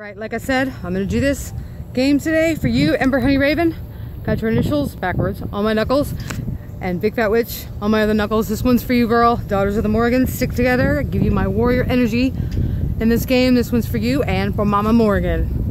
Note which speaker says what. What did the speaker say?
Speaker 1: Alright, like I said, I'm gonna do this game today for you, Ember Honey Raven. Got your initials backwards on my knuckles, and Big Fat Witch on my other knuckles. This one's for you, girl. Daughters of the Morrigan, stick together, give you my warrior energy in this game. This one's for you and for Mama Morrigan.